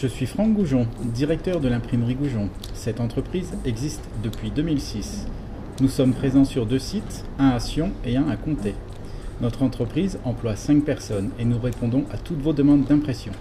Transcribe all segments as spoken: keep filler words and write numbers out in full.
Je suis Franck Goujon, directeur de l'imprimerie Goujon. Cette entreprise existe depuis deux mille six. Nous sommes présents sur deux sites, un à Sion et un à Comté. Notre entreprise emploie cinq personnes et nous répondons à toutes vos demandes d'impression.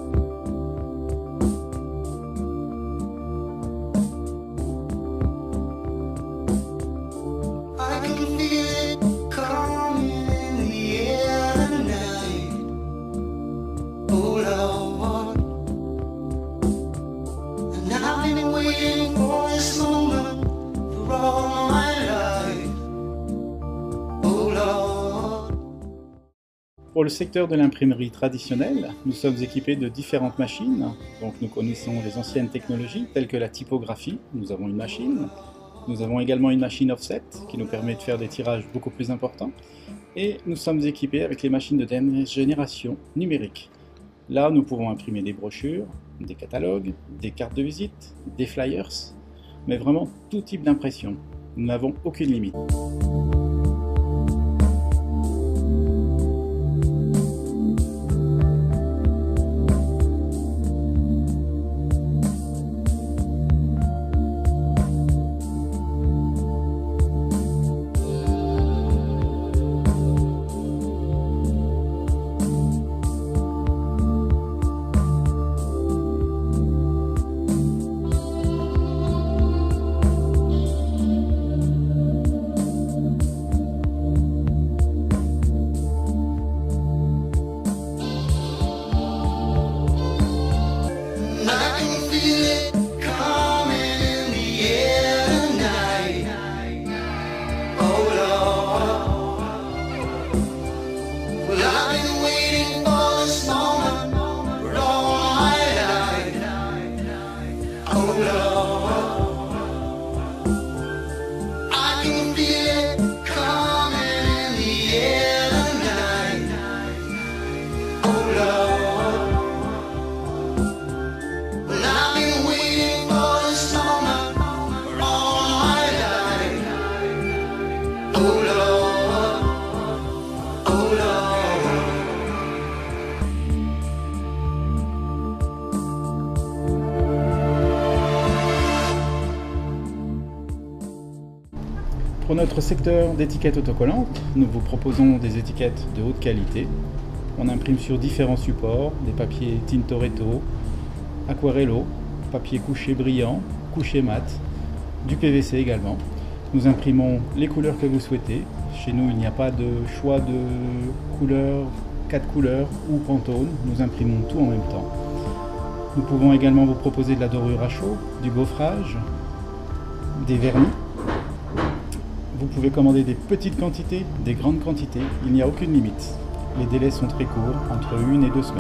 Pour le secteur de l'imprimerie traditionnelle, nous sommes équipés de différentes machines. Donc nous connaissons les anciennes technologies telles que la typographie, nous avons une machine. Nous avons également une machine offset qui nous permet de faire des tirages beaucoup plus importants. Et nous sommes équipés avec les machines de dernière génération numérique. Là, nous pouvons imprimer des brochures, des catalogues, des cartes de visite, des flyers, mais vraiment tout type d'impression. Nous n'avons aucune limite. Pour notre secteur d'étiquettes autocollantes, nous vous proposons des étiquettes de haute qualité. On imprime sur différents supports, des papiers Tintoretto, Aquarello, papier couché brillant, couché mat, du P V C également. Nous imprimons les couleurs que vous souhaitez. Chez nous, il n'y a pas de choix de couleurs, quatre couleurs ou Pantone. Nous imprimons tout en même temps. Nous pouvons également vous proposer de la dorure à chaud, du gaufrage, des vernis. Vous pouvez commander des petites quantités, des grandes quantités, il n'y a aucune limite. Les délais sont très courts, entre une et deux semaines.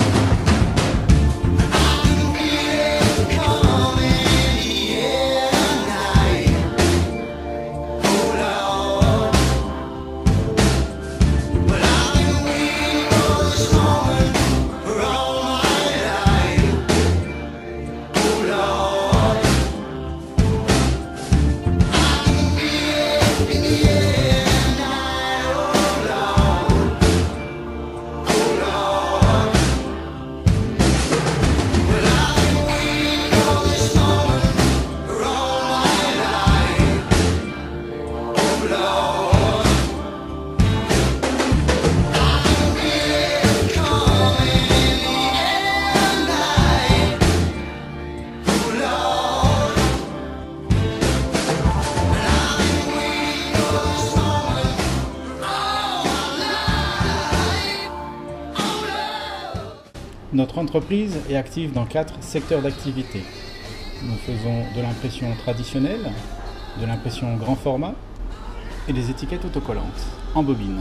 Notre entreprise est active dans quatre secteurs d'activité. Nous faisons de l'impression traditionnelle, de l'impression grand format et des étiquettes autocollantes en bobine.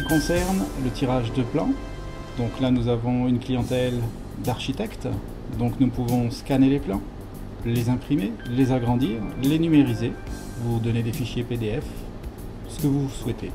concerne le tirage de plans, donc là nous avons une clientèle d'architectes, donc nous pouvons scanner les plans, les imprimer, les agrandir, les numériser, vous donner des fichiers P D F, ce que vous souhaitez.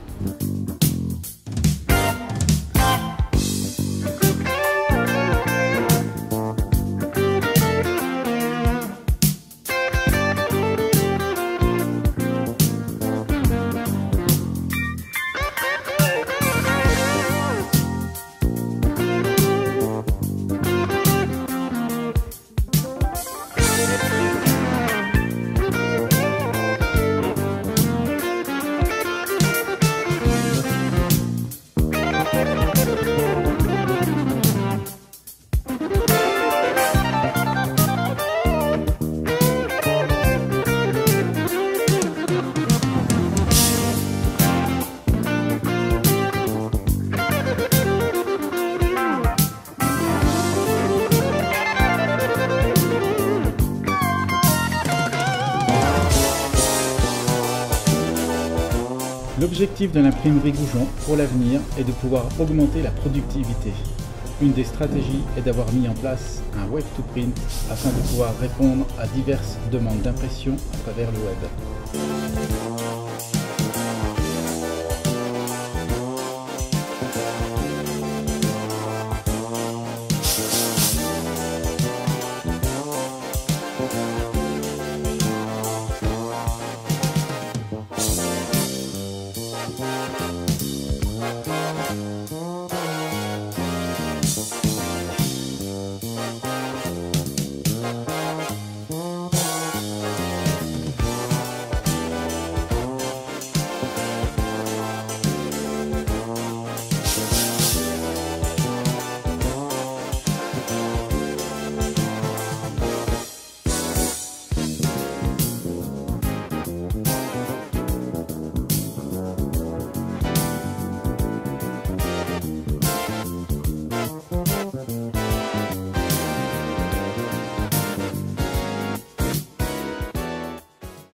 L'objectif de l'imprimerie Goujon pour l'avenir est de pouvoir augmenter la productivité. Une des stratégies est d'avoir mis en place un web to print afin de pouvoir répondre à diverses demandes d'impression à travers le web.